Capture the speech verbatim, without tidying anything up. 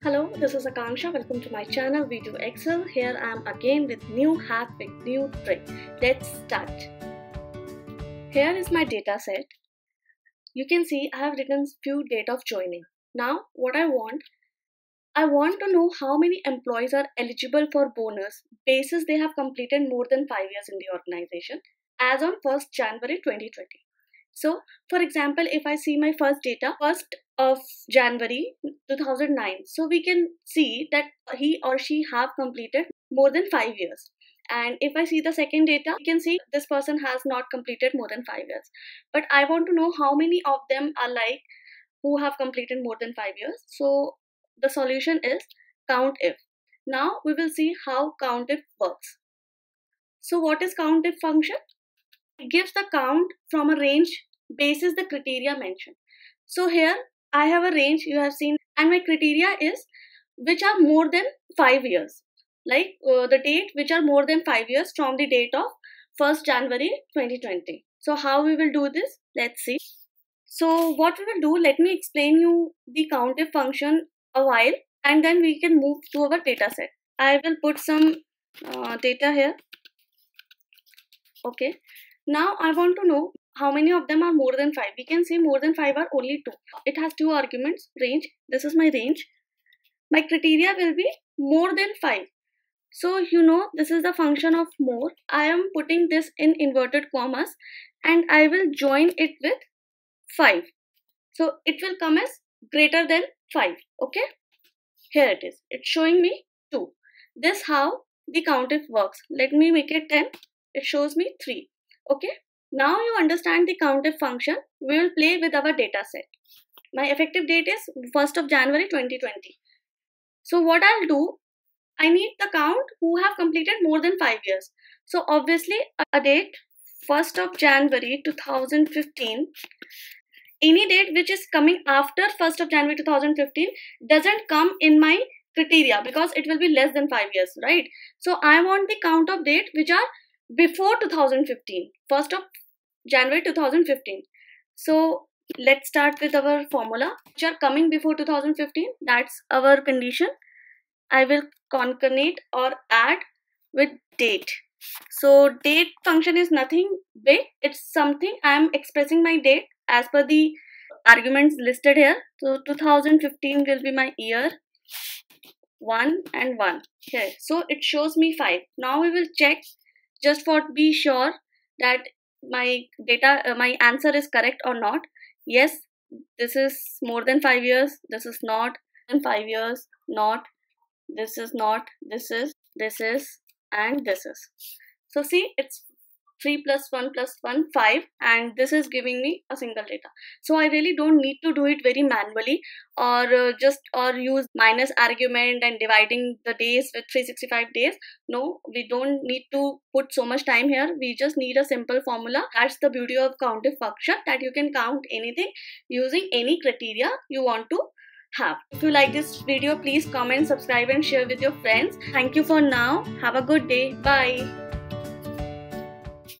Hello, this is Akanksha. Welcome to my channel We Do Excel. Here I am again with new hack with new trick. Let's start. Here is my data set. You can see I have written few date of joining. Now what I want, I want to know how many employees are eligible for bonus basis they have completed more than five years in the organization as on first January twenty twenty. So for example, if I see my first data, first of January two thousand nine, so we can see that he or she have completed more than five years. And if I see the second data, we can see this person has not completed more than five years. But I want to know how many of them are like who have completed more than five years. So the solution is Countif. Now we will see how Countif works. So what is Countif function? It gives the count from a range basis the criteria mentioned. So here I have a range you have seen, and my criteria is which are more than five years, like uh, the date which are more than five years from the date of first January twenty twenty. So how we will do this? Let's see. So what we will do, let me explain you the Countif function a while, and then we can move to our data set. I will put some uh, data here. Okay. Now I want to know how many of them are more than five. We can see more than five are only two. It has two arguments, range. This is my range. My criteria will be more than five. So you know this is the function of more. I am putting this in inverted commas and I will join it with five. So it will come as greater than five. Okay. Here it is. It's showing me two. This how the Countif works. Let me make it ten. It shows me three. Okay, now you understand the Countif function. We will play with our data set. My effective date is first of January twenty twenty. So what I'll do, I need the count who have completed more than five years. So obviously a date first of January two thousand fifteen, any date which is coming after first of January two thousand fifteen doesn't come in my criteria because it will be less than five years, right? So I want the count of date which are before two thousand fifteen, first of January two thousand fifteen. So let's start with our formula which are coming before two thousand fifteen. That's our condition. I will concatenate or add with date. So date function is nothing big. It's something I am expressing my date as per the arguments listed here. So two thousand fifteen will be my year. One and one here. So it shows me five. Now we will check just for be sure that my data, uh, my answer is correct or not. Yes, this is more than five years. This is not than five years. Not. This is not. This is. This is. And this is. So see, it's three plus one plus one, five, and this is giving me a single data. So I really don't need to do it very manually or uh, just or use minus argument and dividing the days with three hundred sixty-five days. No, we don't need to put so much time here. We just need a simple formula. That's the beauty of Countif function, that you can count anything using any criteria you want to have. If you like this video, please comment, subscribe and share with your friends. Thank you for now. Have a good day. Bye.